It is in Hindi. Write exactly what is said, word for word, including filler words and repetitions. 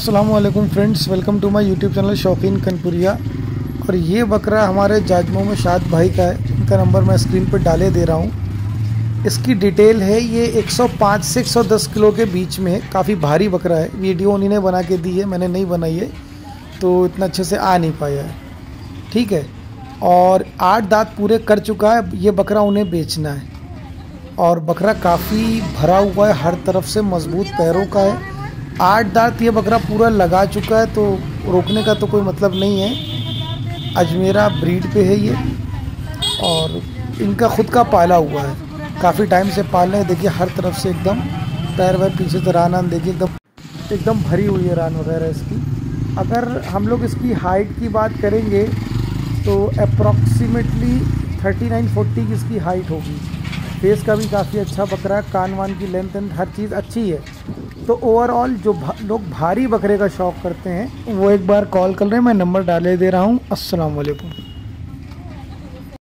अस्सलाम वालेकुम friends, welcome to my YouTube channel Shaukeen Kanpuriya. और ये बकरा हमारे जाजमऊ में शाद भाई का है। इनका नंबर मैं स्क्रीन पर डाले दे रहा हूँ। इसकी डिटेल है, ये एक सौ पाँच से एक सौ दस किलो के बीच में है। काफ़ी भारी बकरा है। वीडियो उन्हीं ने बना के दी है, मैंने नहीं बनाई है, तो इतना अच्छे से आ नहीं पाया है। ठीक है। और आठ दांत पूरे कर चुका है। ये बकरा उन्हें बेचना है। और बकरा काफ़ी भरा हुआ है, हर तरफ से मजबूत पैरों का है। आठ दांत ये बकरा पूरा लगा चुका है, तो रोकने का तो कोई मतलब नहीं है। अजमेरा ब्रीड पे है ये, और इनका खुद का पाला हुआ है। काफ़ी टाइम से पाल रहे हैं। देखिए हर तरफ से एकदम पैर वैर पीछे से रान आन देखिए एकदम एकदम भरी हुई है रान वगैरह इसकी। अगर हम लोग इसकी हाइट की बात करेंगे तो अप्रॉक्सीमेटली थर्टी नाइन फोर्टी की इसकी हाइट होगी। फेस का भी काफ़ी अच्छा बकरा है, कान वान की लेंथ एंड हर चीज़ अच्छी है। तो ओवरऑल जो भा, लोग भारी बकरे का शौक़ करते हैं वो एक बार कॉल कर रहे हैं। मैं नंबर डाले दे रहा हूँ। अस्सलाम वालेकुम।